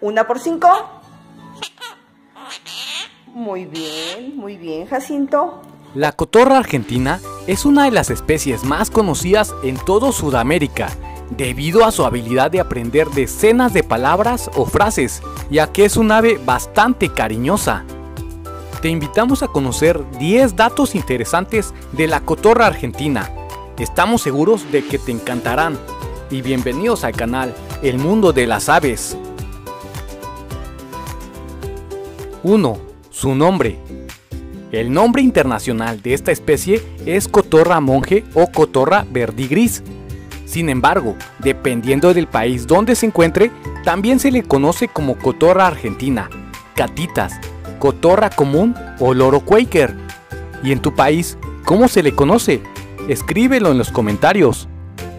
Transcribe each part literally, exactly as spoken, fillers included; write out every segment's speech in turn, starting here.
¿Una por cinco? Muy bien, muy bien, Jacinto. La cotorra argentina es una de las especies más conocidas en todo Sudamérica, debido a su habilidad de aprender decenas de palabras o frases, ya que es un ave bastante cariñosa. Te invitamos a conocer diez datos interesantes de la cotorra argentina. Estamos seguros de que te encantarán. Y bienvenidos al canal El Mundo de las Aves. uno. Su nombre. El nombre internacional de esta especie es cotorra monje o cotorra verdigris. Sin embargo, dependiendo del país donde se encuentre, también se le conoce como cotorra argentina, catitas, cotorra común o loro quaker. ¿Y en tu país, cómo se le conoce? Escríbelo en los comentarios.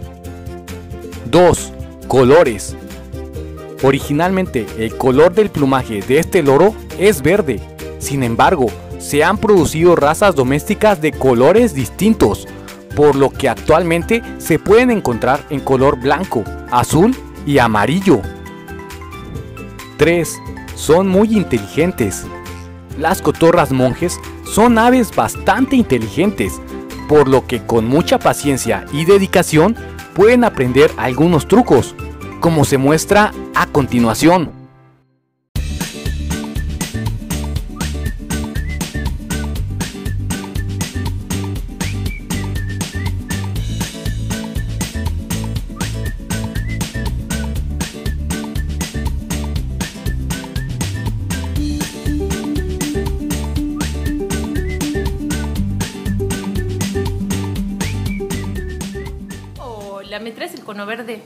dos. Colores. Originalmente, el color del plumaje de este loro es verde. Sin embargo, se han producido razas domésticas de colores distintos, por lo que actualmente se pueden encontrar en color blanco, azul y amarillo. tres. Son muy inteligentes. Las cotorras monjes son aves bastante inteligentes, por lo que con mucha paciencia y dedicación pueden aprender algunos trucos, como se muestra a continuación. ¿Me traes el cono verde?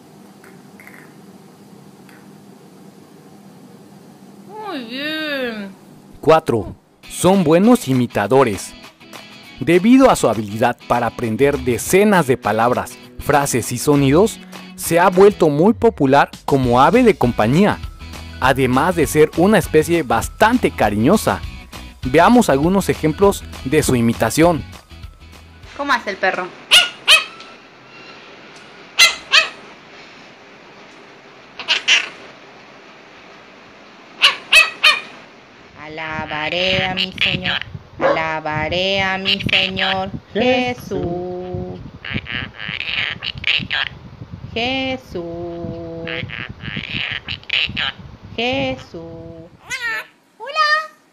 Muy bien. cuatro. Son buenos imitadores. Debido a su habilidad para aprender decenas de palabras, frases y sonidos, se ha vuelto muy popular como ave de compañía, además de ser una especie bastante cariñosa. Veamos algunos ejemplos de su imitación. ¿Cómo hace el perro? Alabaré a mi Señor, alabaré a mi Señor Jesús. Jesús. Jesús. Hola.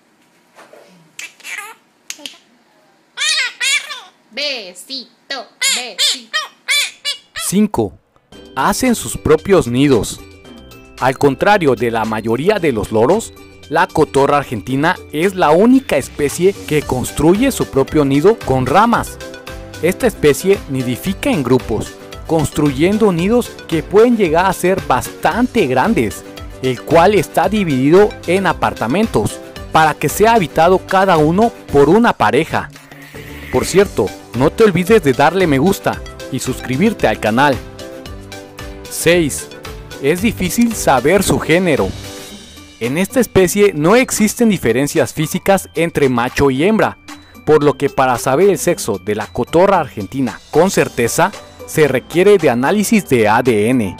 Besito, besito. cinco. Hacen sus propios nidos. Al contrario de la mayoría de los loros, la cotorra argentina es la única especie que construye su propio nido con ramas. Esta especie nidifica en grupos, construyendo nidos que pueden llegar a ser bastante grandes, el cual está dividido en apartamentos, para que sea habitado cada uno por una pareja. Por cierto, no te olvides de darle me gusta y suscribirte al canal. seis. Es difícil saber su género. En esta especie no existen diferencias físicas entre macho y hembra, por lo que para saber el sexo de la cotorra argentina con certeza, se requiere de análisis de A D N.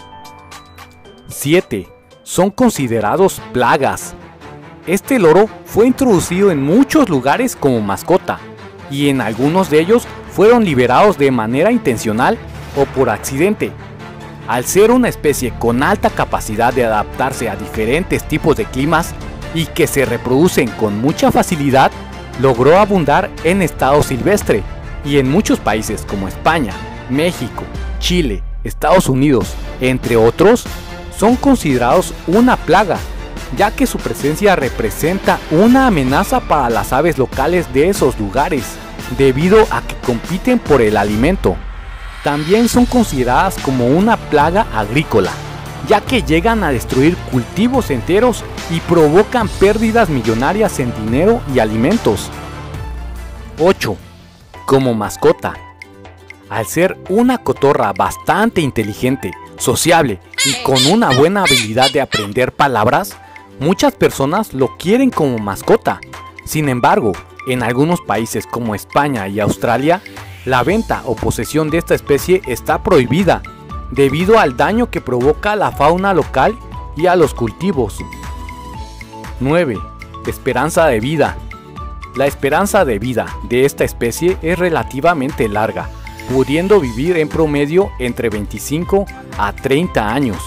siete. Son considerados plagas. Este loro fue introducido en muchos lugares como mascota, y en algunos de ellos fueron liberados de manera intencional o por accidente. Al ser una especie con alta capacidad de adaptarse a diferentes tipos de climas y que se reproducen con mucha facilidad, logró abundar en estado silvestre y en muchos países como España, México, Chile, Estados Unidos, entre otros, son considerados una plaga, ya que su presencia representa una amenaza para las aves locales de esos lugares, debido a que compiten por el alimento. También son consideradas como una plaga agrícola, ya que llegan a destruir cultivos enteros y provocan pérdidas millonarias en dinero y alimentos. ocho. Como mascota. Al ser una cotorra bastante inteligente, sociable y con una buena habilidad de aprender palabras, muchas personas lo quieren como mascota. Sin embargo, en algunos países como España y Australia, la venta o posesión de esta especie está prohibida, debido al daño que provoca a la fauna local y a los cultivos. nueve. Esperanza de vida. La esperanza de vida de esta especie es relativamente larga, pudiendo vivir en promedio entre veinticinco a treinta años.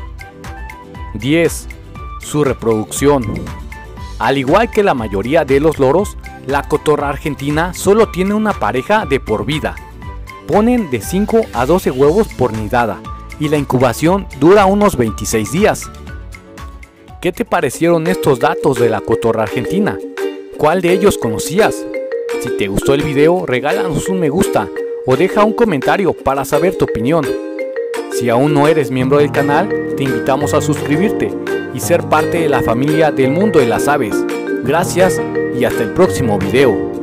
diez. Su reproducción. Al igual que la mayoría de los loros, la cotorra argentina solo tiene una pareja de por vida. Ponen de cinco a doce huevos por nidada y la incubación dura unos veintiséis días. ¿Qué te parecieron estos datos de la cotorra argentina? ¿Cuál de ellos conocías? Si te gustó el video, regálanos un me gusta o deja un comentario para saber tu opinión. Si aún no eres miembro del canal, te invitamos a suscribirte y ser parte de la familia del mundo de las aves. Gracias y hasta el próximo video.